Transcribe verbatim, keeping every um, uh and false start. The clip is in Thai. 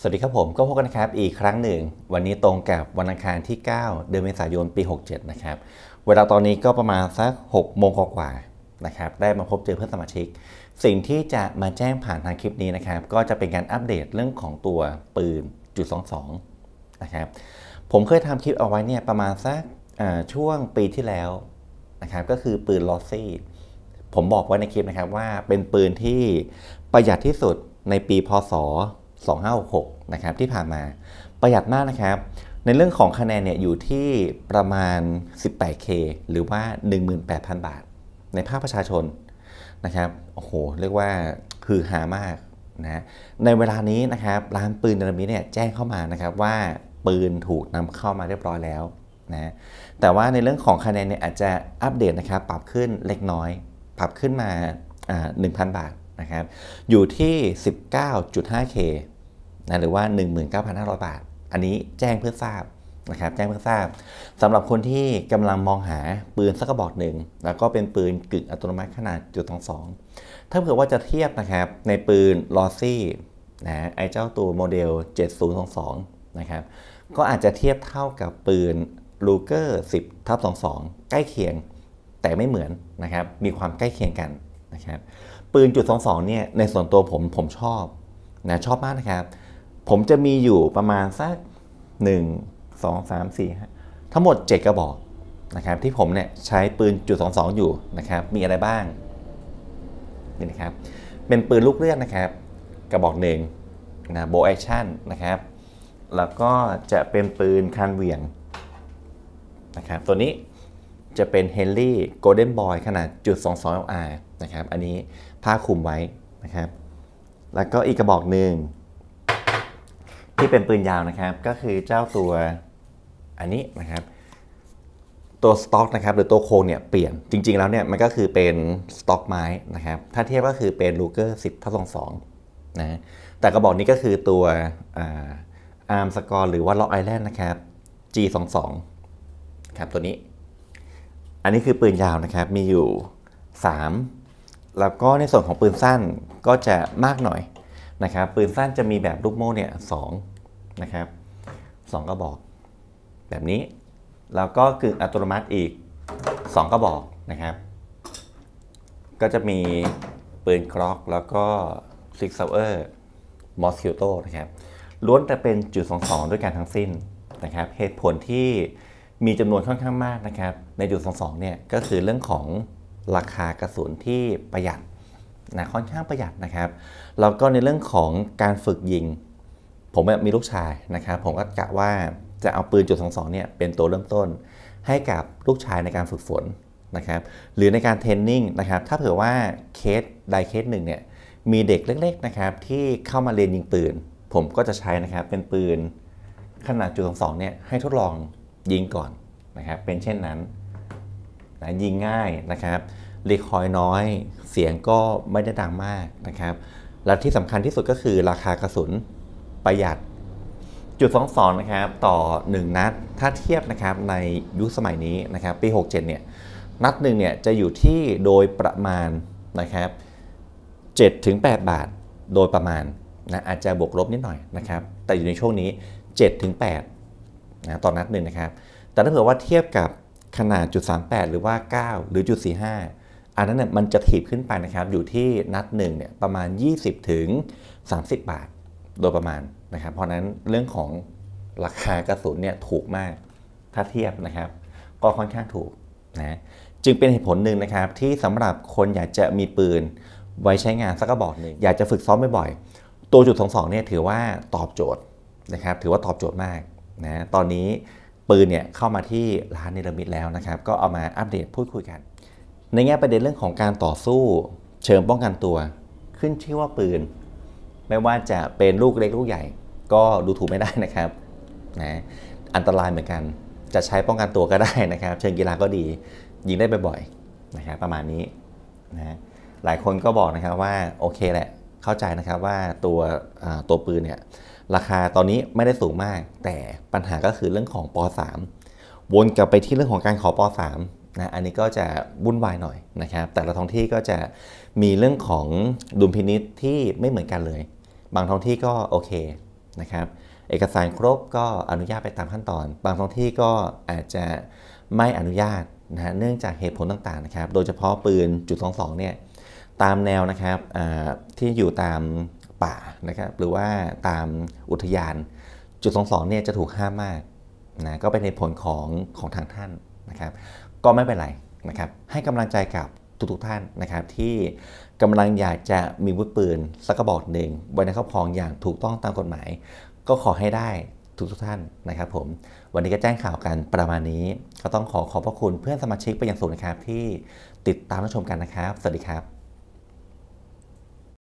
สวัสดีครับผมก็พบกันนะครับอีกครั้งหนึ่งวันนี้ตรงกับวันอังคารที่เก้าเดือนเมษายนปีหกเจ็ดนะครับเวลาตอนนี้ก็ประมาณสักหกโมงกว่าๆนะครับได้มาพบเจอเพื่อนสมาชิกสิ่งที่จะมาแจ้งผ่านทางคลิปนี้นะครับก็จะเป็นการอัปเดตเรื่องของตัวปืนจุดสองสองนะครับผมเคยทำคลิปเอาไว้เนี่ยประมาณสักช่วงปีที่แล้วนะครับก็คือปืนลอซี่ผมบอกไว้ในคลิปนะครับว่าเป็นปืนที่ประหยัดที่สุดในปีพ.ศ. สองพันห้าร้อยหกสิบหกนะครับที่ผ่านมาประหยัดมากนะครับในเรื่องของคะแนนเนี่ยอยู่ที่ประมาณ สิบแปดเค หรือว่า หนึ่งหมื่นแปดพัน บาทในภาคประชาชนนะครับโอ้โหเรียกว่าคือหามากนะในเวลานี้นะครับร้านปืนเดลมิเนี่ยแจ้งเข้ามานะครับว่าปืนถูกนำเข้ามาเรียบร้อยแล้วนะแต่ว่าในเรื่องของคะแนนเนี่ยอาจจะอัปเดตนะครับปรับขึ้นเล็กน้อยปรับขึ้นมาอ่า หนึ่งพัน บาทนะครับอยู่ที่ สิบเก้าจุดห้าเค นะหรือว่า หนึ่งหมื่นเก้าพันห้าร้อย บาทอันนี้แจ้งเพื่อทราบนะครับแจ้งเพื่อทราบสำหรับคนที่กำลังมองหาปืนสักกระบอกหนึ่งแล้วก็เป็นปืนกึ่งอัตโนมัติขนาดจุดสองสองถ้าเผื่อว่าจะเทียบนะครับในปืนลอซี่นะไอเจ้าตัวโมเดลเจ็ดศูนย์สองสองนะครับก็อาจจะเทียบเท่ากับปืน Ruger สิบทับสองสองใกล้เคียงแต่ไม่เหมือนนะครับมีความใกล้เคียงกันนะครับปืนจุดสองสองเนี่ยในส่วนตัวผมผมชอบนะชอบมากนะครับผมจะมีอยู่ประมาณสักหนึ่ง สอง สาม สี่ ห้าทั้งหมดเจ็ดกระบอกนะครับที่ผมเนี่ยใช้ปืนจุดสองสองอยู่นะครับมีอะไรบ้างนี่นะครับเป็นปืนลูกเลื่อนนะครับกระบอกหนึ่งนะโบว์แอคชั่นนะครับแล้วก็จะเป็นปืนคานเหวี่ยงนะครับตัวนี้จะเป็น Henry Golden Boy ขนาดจุดสองสอง แอล อาร์ นะครับอันนี้ผ้าคลุมไว้นะครับแล้วก็อีกกระบอกหนึ่งที่เป็นปืนยาวนะครับก็คือเจ้าตัวอันนี้นะครับตัวสต็อกนะครับหรือตัวโครงเนี่ยเปลี่ยนจริงๆแล้วเนี่ยมันก็คือเป็นสต็อกไม้นะครับถ้าเทียบก็คือเป็น Ruger สิบทับสองสองนะแต่กระบอกนี้ก็คือตัวอาร์มสกอร์หรือว่าล็อกไอแลนด์นะครับ จี สองสอง ครับตัวนี้อันนี้คือปืนยาวนะครับมีอยู่สามแล้วก็ในส่วนของปืนสั้นก็จะมากหน่อยนะครับปืนสั้นจะมีแบบลูกโม่เนี่ยสองนะครับสองกระบอกแบบนี้แล้วก็กึ่งอัตโนมัติอีกสองกระบอกนะครับก็จะมีปืนกล็อกแล้วก็ซิกซาวเออร์มอสคิวโตนะครับล้วนแต่เป็นจุดสองสองด้วยกันทั้งสิ้นนะครับเหตุผลที่มีจำนวนค่อนข้างมากนะครับในจุดสองสองเนี่ยก็คือเรื่องของราคากระสุนที่ประหยัดนะค่อนข้างประหยัดนะครับแล้วก็ในเรื่องของการฝึกยิงผมมีลูกชายนะครับผมก็กะว่าจะเอาปืนจุดสองสองเนี่ยเป็นตัวเริ่มต้นให้กับลูกชายในการฝึกฝนนะครับหรือในการเทรนนิ่งนะครับถ้าเผื่อว่าเคสใดเคสหนึ่งเนี่ยมีเด็กเล็กๆนะครับที่เข้ามาเรียนยิงปืนผมก็จะใช้นะครับเป็นปืนขนาดจุดสองสองเนี่ยให้ทดลองยิงก่อนนะครับเป็นเช่นนั้นนะยิงง่ายนะครับรีคอยน้อยเสียงก็ไม่ได้ดังมากนะครับและที่สำคัญที่สุดก็คือราคากระสุนประหยัดจุดสองสองนะครับต่อหนึ่งนัดถ้าเทียบนะครับในยุคสมัยนี้นะครับปีหกเจ็ดเนี่ยนัดหนึ่งเนี่ยจะอยู่ที่โดยประมาณนะครับ เจ็ดถึงแปด บาทโดยประมาณนะอาจจะบวกลบนิดหน่อยนะครับแต่อยู่ในช่วงนี้ เจ็ดถึงแปด นะต่อนัดหนึ่งนะครับแต่ถ้าเผื่อว่าเทียบกับขนาดจุดสามแปดหรือว่าเก้าหรือจุดสี่ห้าอันนั้นเนี่ยมันจะถีบขึ้นไปนะครับอยู่ที่นัดหนึ่งเนี่ยประมาณยี่สิบถึงสามสิบบาทโดยประมาณนะครับเพราะนั้นเรื่องของราคากระสุนเนี่ยถูกมากถ้าเทียบนะครับก็ค่อนข้างถูกนะจึงเป็นเหตุผลหนึ่งนะครับที่สำหรับคนอยากจะมีปืนไว้ใช้งานสักกระบอกหนึ่งอยากจะฝึกซ้อมบ่อยๆตัวจุดสองสองเนี่ยถือว่าตอบโจทย์นะครับถือว่าตอบโจทย์มากนะตอนนี้ปืนเนี่ยเข้ามาที่ร้านเนรมิตแล้วนะครับก็เอามาอัปเดตพูดคุยกันในแง่ประเด็นเรื่องของการต่อสู้เชิงป้องกันตัวขึ้นชื่อว่าปืนไม่ว่าจะเป็นลูกเล็กลูกใหญ่ก็ดูถูกไม่ได้นะครับนะอันตรายเหมือนกันจะใช้ป้องกันตัวก็ได้นะครับเชิงกีฬาก็ดียิงได้บ่อยๆนะครับประมาณนี้นะหลายคนก็บอกนะครับว่าโอเคแหละเข้าใจนะครับว่าตัวตัวปืนเนี่ยราคาตอนนี้ไม่ได้สูงมากแต่ปัญหาก็คือเรื่องของป สาม วนกลับไปที่เรื่องของการขอป สาม นะอันนี้ก็จะวุ่นวายหน่อยนะครับแต่ละท้องที่ก็จะมีเรื่องของดุลพินิจที่ไม่เหมือนกันเลยบางท้องที่ก็โอเคนะครับเอกสารครบก็อนุญาตไปตามขั้นตอนบางท้องที่ก็อาจจะไม่อนุญาตนะฮะเนื่องจากเหตุผลต่างๆนะครับโดยเฉพาะปืนจุดสองสองเนี่ยตามแนวนะครับที่อยู่ตามป่านะครับหรือว่าตามอุทยานจุดสองสองเนี่ยจะถูกห้ามมากนะก็เป็นเหตุผลของของทางท่านนะครับก็ไม่เป็นไรนะครับให้กำลังใจกับทุกๆท่านนะครับที่กำลังอยากจะมีอาวุธปืนสักกระบอกหนึ่งไว้ในครอบครองอย่างถูกต้องตามกฎหมายก็ขอให้ได้ทุกทุกท่านนะครับผมวันนี้ก็แจ้งข่าวกันประมาณนี้ก็ต้องขอขอบพระคุณเพื่อนสมาชิกไปอย่างสูงนะครับที่ติดตามรับชมกันนะครับสวัสดีครับ